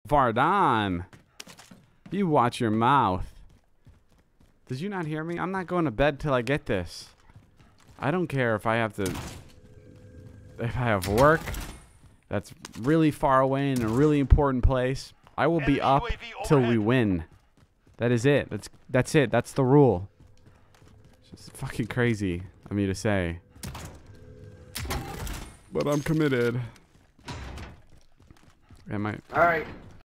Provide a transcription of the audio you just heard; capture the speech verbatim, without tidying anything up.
Vardan, you watch your mouth. Did you not hear me? I'm not going to bed till I get this. I don't care if I have to, if I have work that's really far away in a really important place. I will be up till we win. That is it. That's that's it. That's the rule. It's just fucking crazy of me to say. But I'm committed. Am I? All right.